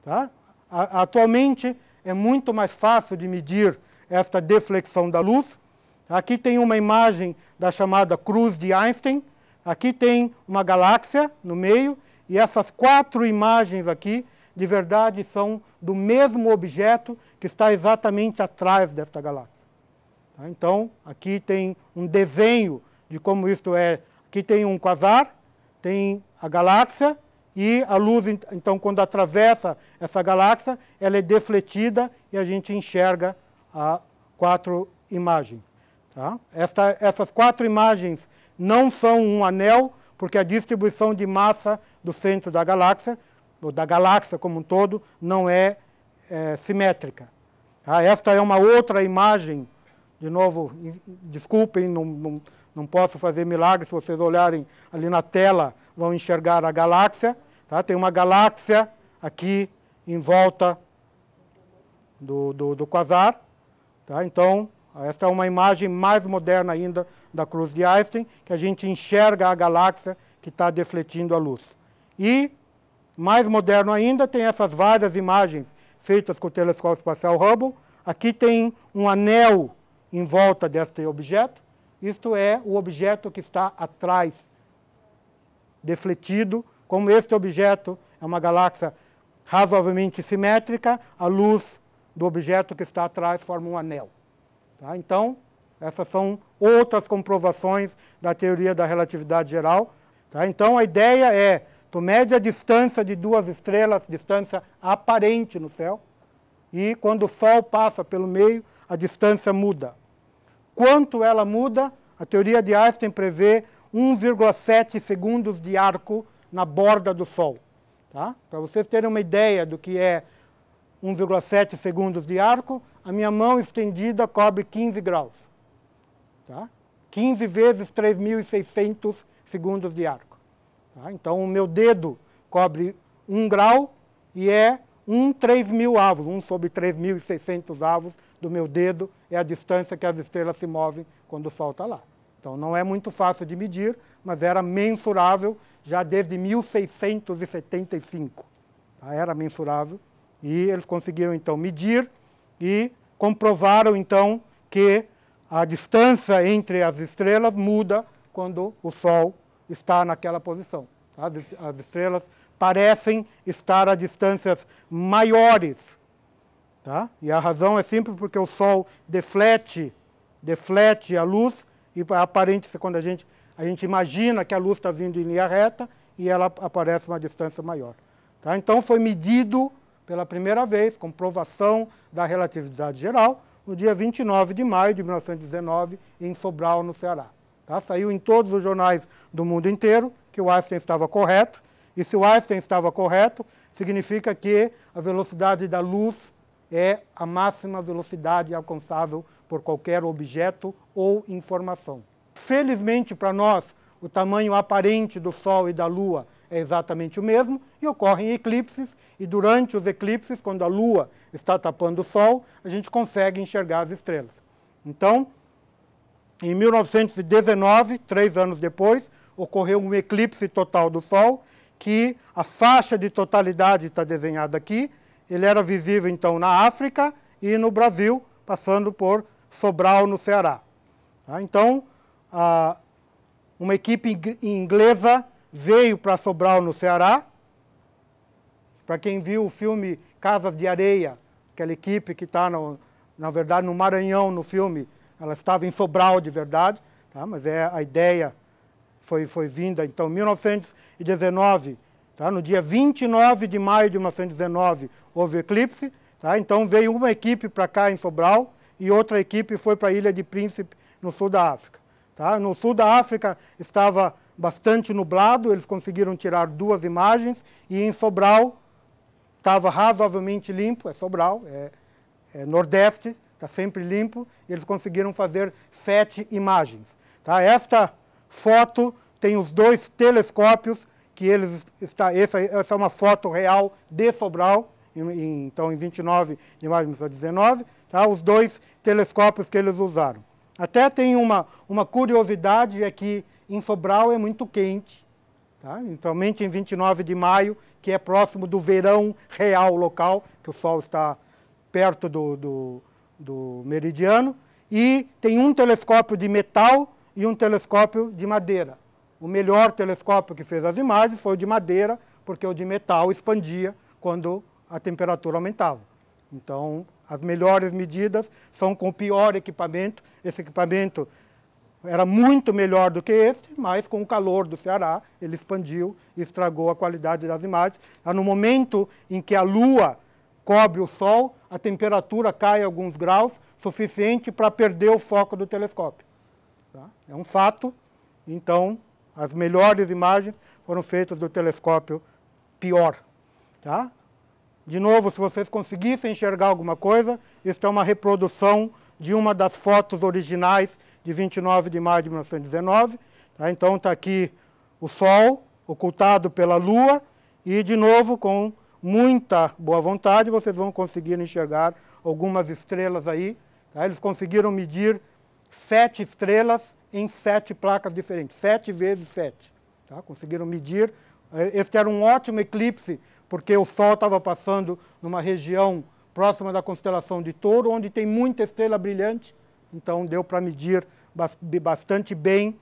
Tá? Atualmente é muito mais fácil de medir esta deflexão da luz. Aqui tem uma imagem da chamada cruz de Einstein. Aqui tem uma galáxia no meio, e essas 4 imagens aqui, de verdade, são do mesmo objeto que está exatamente atrás desta galáxia. Tá? Então, aqui tem um desenho de como isto é. Aqui tem um quasar, tem a galáxia, e a luz, então, quando atravessa essa galáxia, ela é defletida e a gente enxerga as 4 imagens. Tá? Essas 4 imagens não são um anel, porque a distribuição de massa do centro da galáxia, ou da galáxia como um todo, não é simétrica. Tá? Esta é uma outra imagem, de novo, desculpem, não posso fazer milagre, se vocês olharem ali na tela, vão enxergar a galáxia. Tá? Tem uma galáxia aqui em volta do quasar. Tá? Então, esta é uma imagem mais moderna ainda da cruz de Einstein, que a gente enxerga a galáxia que está defletindo a luz. E, mais moderno ainda, tem essas várias imagens feitas com o telescópio espacial Hubble. Aqui tem um anel em volta deste objeto. Isto é o objeto que está atrás, defletido. Como este objeto é uma galáxia razoavelmente simétrica, a luz do objeto que está atrás forma um anel. Tá? Então, essas são outras comprovações da teoria da relatividade geral. Tá? Então, a ideia é, tu mede a distância de 2 estrelas, distância aparente no céu, e quando o Sol passa pelo meio, a distância muda. Quanto ela muda? A teoria de Einstein prevê 1,7 segundos de arco na borda do Sol. Tá? Para vocês terem uma ideia do que é 1,7 segundos de arco, a minha mão estendida cobre 15 graus. Tá? 15 vezes 3.600 segundos de arco. Tá? Então, o meu dedo cobre 1 grau e é 1/3.000 avos, 1 sobre 3.600 avos do meu dedo é a distância que as estrelas se movem quando o Sol está lá. Então, não é muito fácil de medir, mas era mensurável já desde 1675. Tá? Era mensurável. E eles conseguiram, então, medir e comprovaram, então, que a distância entre as estrelas muda quando o Sol está naquela posição. Tá? As estrelas parecem estar a distâncias maiores. Tá? E a razão é simples porque o Sol deflete a luz, e aparente, quando a gente imagina que a luz está vindo em linha reta, e ela aparece a uma distância maior. Tá? Então, foi medido pela primeira vez, comprovação da relatividade geral, no dia 29 de maio de 1919, em Sobral, no Ceará. Tá? Saiu em todos os jornais do mundo inteiro que o Einstein estava correto, e se o Einstein estava correto, significa que a velocidade da luz é a máxima velocidade alcançável por qualquer objeto ou informação. Felizmente para nós, o tamanho aparente do Sol e da Lua é exatamente o mesmo, e ocorrem eclipses, e durante os eclipses, quando a Lua está tapando o Sol, a gente consegue enxergar as estrelas. Então, em 1919, 3 anos depois, ocorreu um eclipse total do Sol, que a faixa de totalidade está desenhada aqui. Ele era visível, então, na África e no Brasil, passando por Sobral, no Ceará. Tá? Então, uma equipe inglesa veio para Sobral, no Ceará. Para quem viu o filme Casas de Areia, aquela equipe que está, na verdade, no Maranhão, no filme, ela estava em Sobral de verdade, tá? Mas a ideia foi vinda, então, em 1919, tá? No dia 29 de maio de 1919, houve eclipse, tá? Então veio uma equipe para cá em Sobral e outra equipe foi para a Ilha de Príncipe, no sul da África. Tá? No sul da África estava bastante nublado, eles conseguiram tirar 2 imagens, e em Sobral estava razoavelmente limpo, é Sobral, é Nordeste, está sempre limpo, e eles conseguiram fazer 7 imagens. Tá? Esta foto tem os 2 telescópios, que essa é uma foto real de Sobral, então em 29 de maio de 1919, tá? Os 2 telescópios que eles usaram. Até tem uma curiosidade, é que em Sobral é muito quente, tá? Principalmente em 29 de maio, que é próximo do verão real local, que o Sol está perto do meridiano, e tem um telescópio de metal e um telescópio de madeira. O melhor telescópio que fez as imagens foi o de madeira, porque o de metal expandia quando a temperatura aumentava. Então, as melhores medidas são com o pior equipamento. Esse equipamento era muito melhor do que esse, mas com o calor do Ceará, ele expandiu e estragou a qualidade das imagens. No momento em que a Lua cobre o Sol, a temperatura cai alguns graus, suficiente para perder o foco do telescópio. Tá? É um fato. Então, as melhores imagens foram feitas do telescópio pior. Tá? De novo, se vocês conseguissem enxergar alguma coisa, isso é uma reprodução de uma das fotos originais de 29 de maio de 1919. Tá? Então está aqui o Sol ocultado pela Lua e, de novo, com muita boa vontade, vocês vão conseguir enxergar algumas estrelas aí. Tá? Eles conseguiram medir 7 estrelas em 7 placas diferentes, 7 vezes 7. Tá? Conseguiram medir. Este era um ótimo eclipse, porque o Sol estava passando numa região próxima da constelação de Touro, onde tem muita estrela brilhante, então deu para medir bastante bem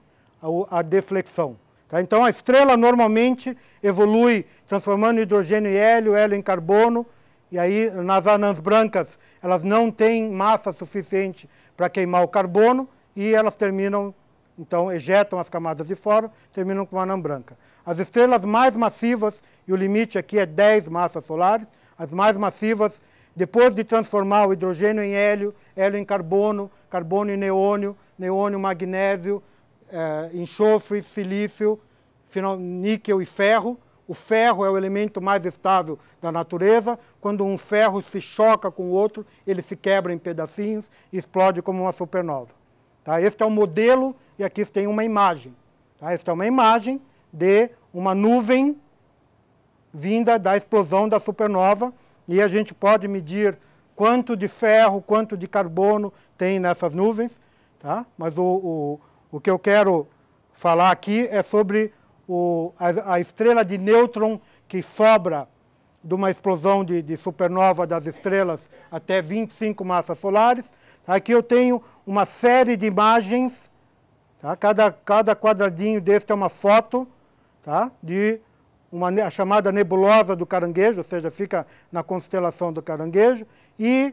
a deflexão. Tá? Então a estrela normalmente evolui transformando hidrogênio em hélio, hélio em carbono, e aí nas anãs brancas elas não têm massa suficiente para queimar o carbono, e elas terminam, então ejetam as camadas de fora, terminam com uma anã branca. As estrelas mais massivas, e o limite aqui é 10 massas solares, as mais massivas, depois de transformar o hidrogênio em hélio, hélio em carbono, carbono em neônio, neônio, magnésio, enxofre, silício, níquel e ferro. O ferro é o elemento mais estável da natureza. Quando um ferro se choca com o outro, ele se quebra em pedacinhos e explode como uma supernova. Tá? Este é o modelo, e aqui tem uma imagem. Tá? Esta é uma imagem de uma nuvem vinda da explosão da supernova, e a gente pode medir quanto de ferro, quanto de carbono tem nessas nuvens. Tá? Mas o que eu quero falar aqui é sobre a estrela de nêutron que sobra de uma explosão de supernova das estrelas até 25 massas solares. Aqui eu tenho uma série de imagens, tá? Cada quadradinho desse é uma foto, tá? De a chamada nebulosa do Caranguejo, ou seja, fica na constelação do Caranguejo, e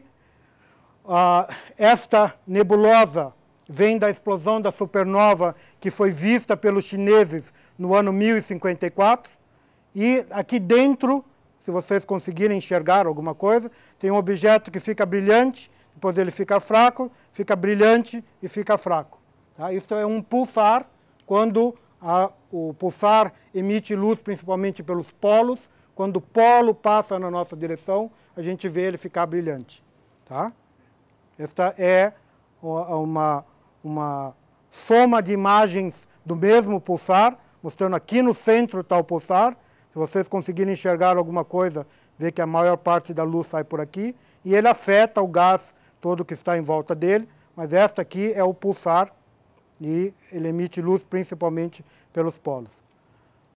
esta nebulosa vem da explosão da supernova que foi vista pelos chineses no ano 1054, e aqui dentro, se vocês conseguirem enxergar alguma coisa, tem um objeto que fica brilhante, depois ele fica fraco, fica brilhante e fica fraco. Tá? Isso é um pulsar, quando o pulsar emite luz principalmente pelos polos. Quando o polo passa na nossa direção, a gente vê ele ficar brilhante. Tá? Esta é uma soma de imagens do mesmo pulsar, mostrando aqui no centro está o pulsar. Se vocês conseguirem enxergar alguma coisa, vê que a maior parte da luz sai por aqui, e ele afeta o gás todo que está em volta dele, mas esta aqui é o pulsar, e ele emite luz principalmente pelos polos.